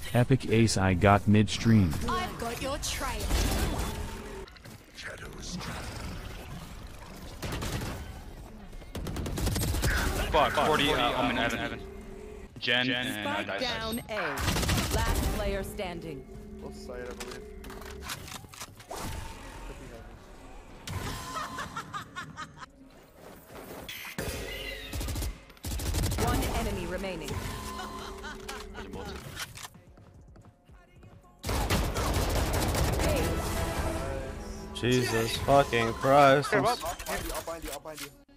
Epic ace I got midstream. I've got your trail. Fuck, 40, I'm in Evan. Jen, and I Spike died. down A. Last player standing. Both side, I believe. One enemy remaining. Jesus fucking Christ. I'll bind you, I'll bind you.